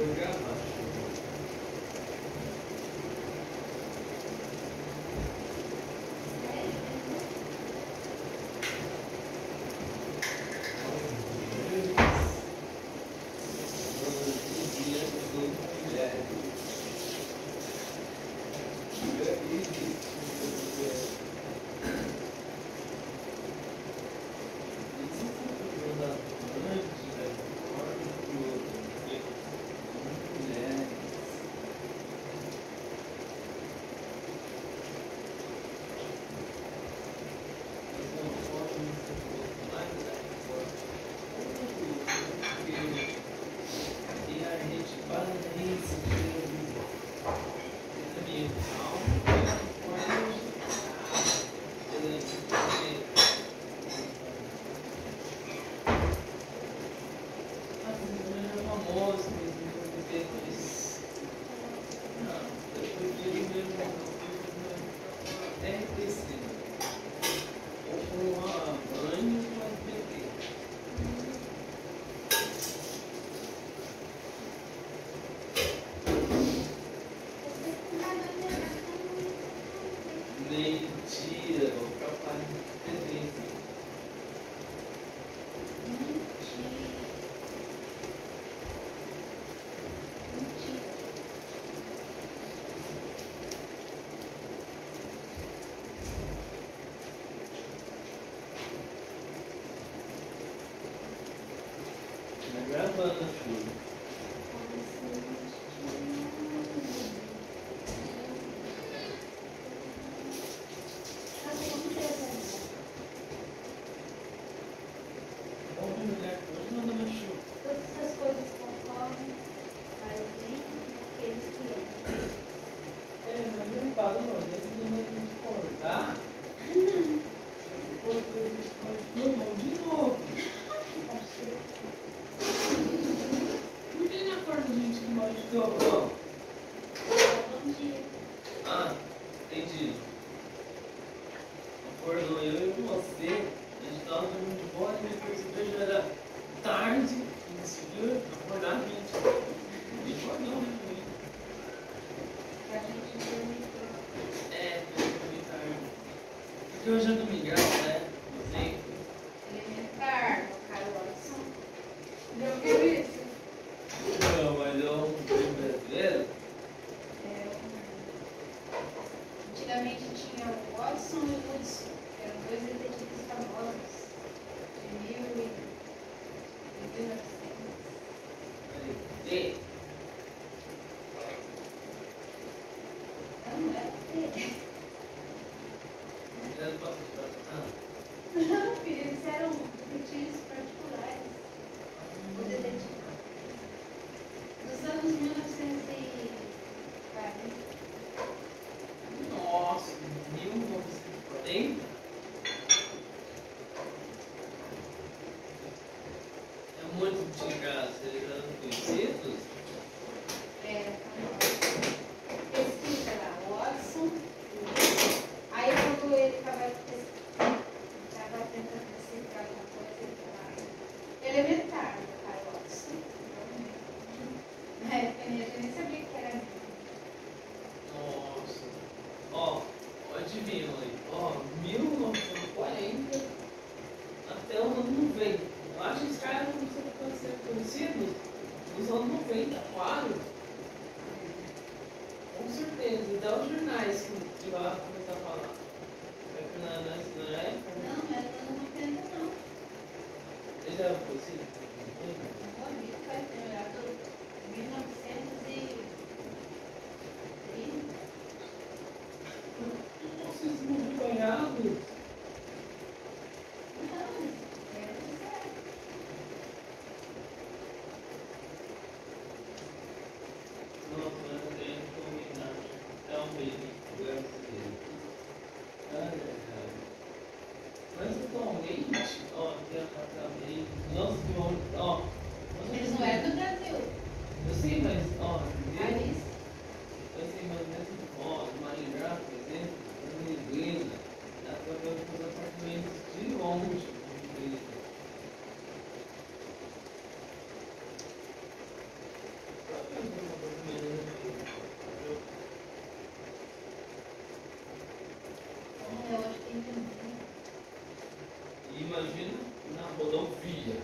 Gravando tudo. Hoje é domingão, né? Sim. Elementar, Caio Watson. Já viu isso? Não, mas eu fui brasileiro. Antigamente tinha o Watson e o Woodson, que eram dois detetives famosos de 1900. Sim. Não é? Não, filho, eles eram detetives particulares. O detetive. Dos anos 1940. Nossa, 1940? É muito antiga, vocês eram conhecidos? Era famoso. Pesquisa lá, Watson. Aí quando ele estava tentando decifrar alguma coisa, ele falava elementar, Caio Watson. Na época eu nem sabia que era mesmo. Nossa. Ó, adivinha aí. Ó, 1940 até os anos 90. Eu acho que os caras não precisam ser conhecidos nos anos 90, claro. Com certeza. Até os jornais que vai começar a falar. É que na época. Não, não era anos 90 não. Eles eram conhecidos? O amigo vai ter olhado 1930. Nossa, vocês não viram errado. Nossa, mas eu tenho que combinar. É um baby. Mas atualmente, ó, tem apartamento. Nossa, que bom. Ó. Eles não eram do Brasil. Eu sei, mas, ó, Paris. eu sei, mas mesmo, ó, Maringá, por exemplo, Venezuela, dá pra ver E imagina na rodovia.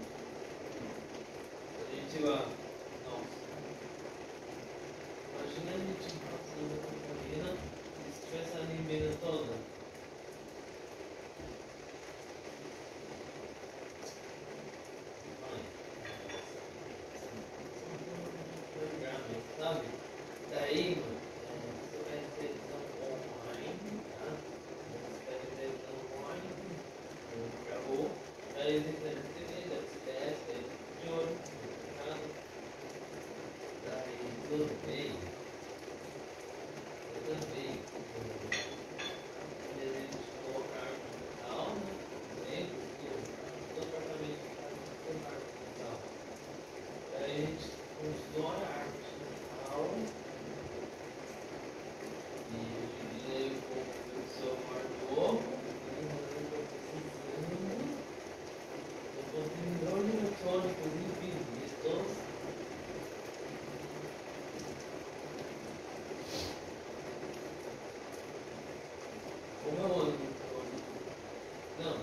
A gente vai. Nossa. Imagina a gente passando por Minas e se tivesse ali Minas toda. Sabe? Daí, mano, você vai ter televisão online, tá? Você vai ter televisão online, acabou. Daí você tem TV, da CBS, daí de olho, tá? Daí tudo bem. Tudo bem. E a gente colocar no canal, né? Sempre, todo apartamento tem arte no canal. Daí a gente constrói a arte. E o seu guardou, eu estou tendo eletrônicos infinitos. Como é o ano? Não,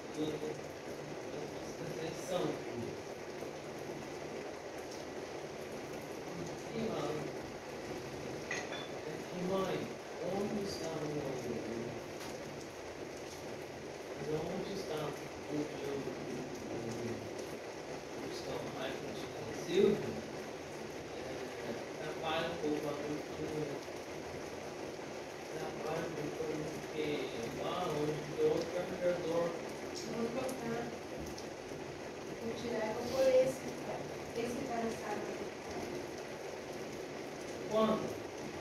são. E lá, mãe, onde está o meu filho? Onde está o meu marketing? Silvio, trabalha um pouco a cultura, trabalha um pouco porque lá onde tem outro carregador. Vou cortar. Vou tirar, vou pôr esse para a sala. Quando?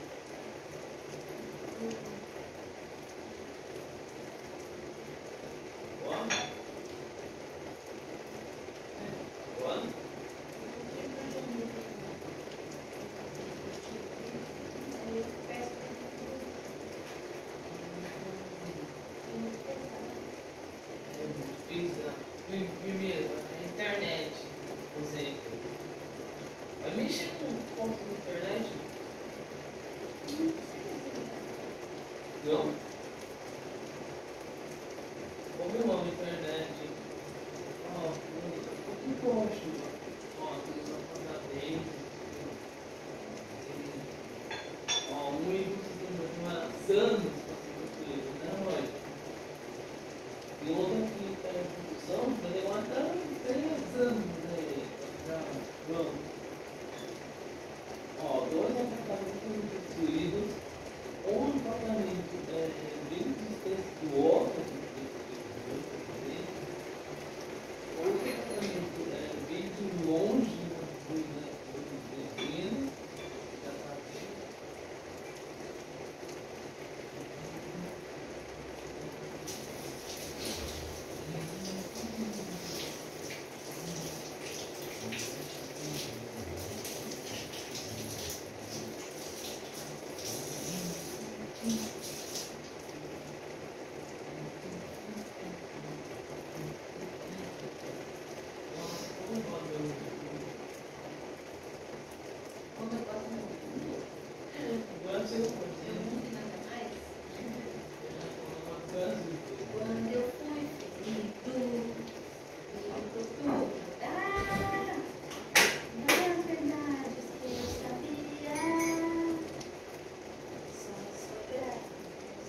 Primeiro, a internet, por exemplo. Vai mexer com o ponto da internet? Não? Como eu amo a internet? Ó, o que eu gosto? Ó, tem uma pagamento. Ó, um livro que demora anos para ser construído, né, mãe? E outro aqui está em produção, vai demorar até 3 anos aí para pronto. Ó, 2 apartamentos construídos, um apartamento bem distante do outro, outro apartamento bem de longe do vizinho, já está aqui. Quando eu fui ferido, das verdades que eu sabia, só sobradas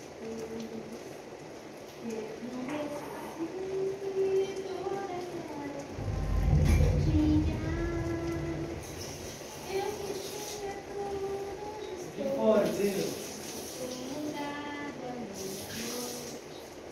que eu não esqueci toda aquela paz que eu tinha. Eu que tinha tudo, Que pode, Deus? sem mudar a noite.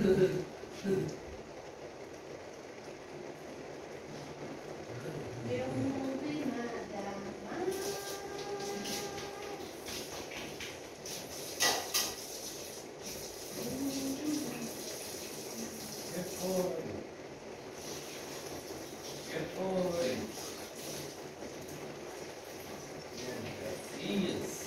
Eu não vi nada mais. Que foi? Que foi? Gracinhas.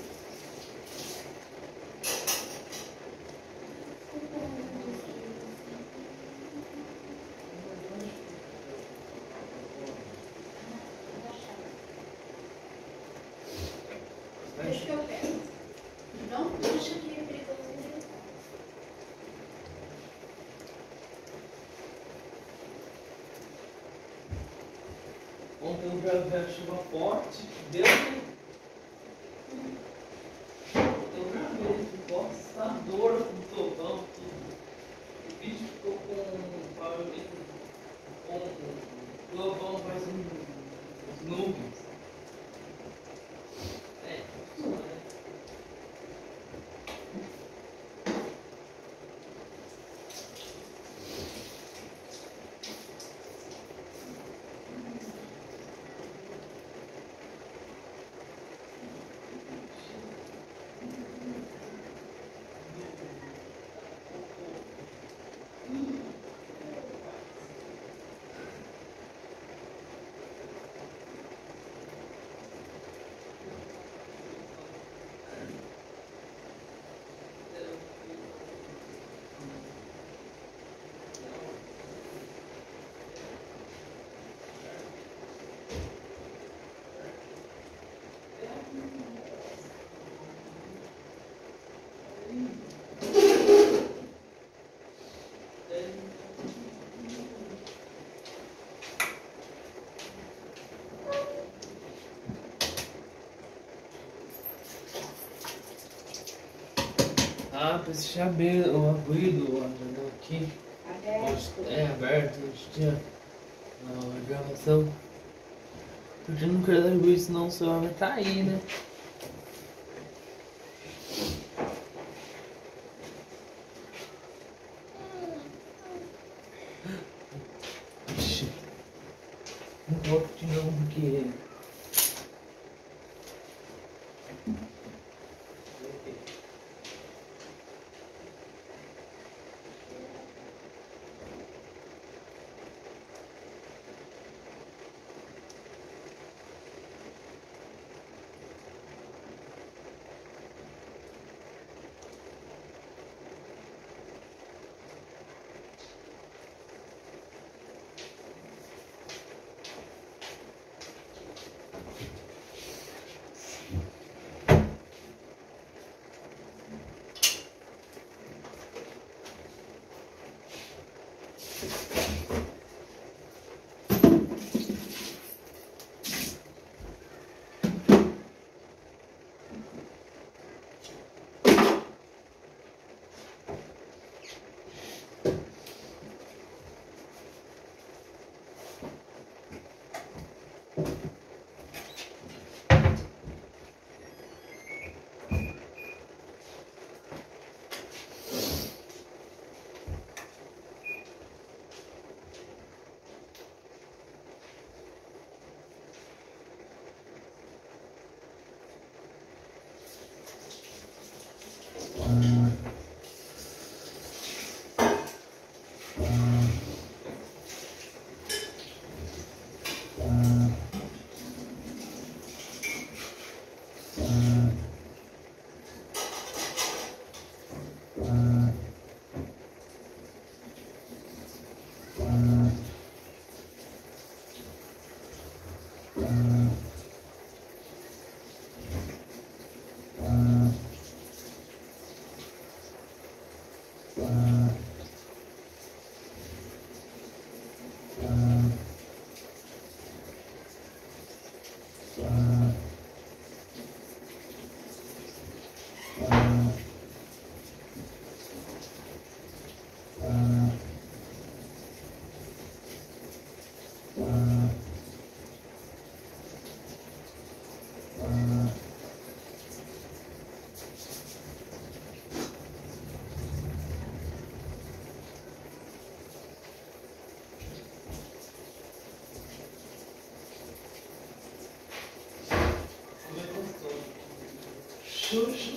Deixa que eu pego. Não puxa que é perigoso militar. Ontem eu gravei a chuva forte, deu. Eu gravei esse assustador com trovão, tudo. O vídeo ficou com o trovão faz uns nuvens. É, isso é. Ah, preciso abrir o ruído, a janela aqui. Aberto. É aberto, hoje tinha a gravação. Porque eu não quero dar ruído, senão o celular vai cair, né? Ixi. Não vou de novo porque. Xuxa.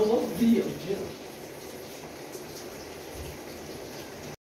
rodovia, o dia.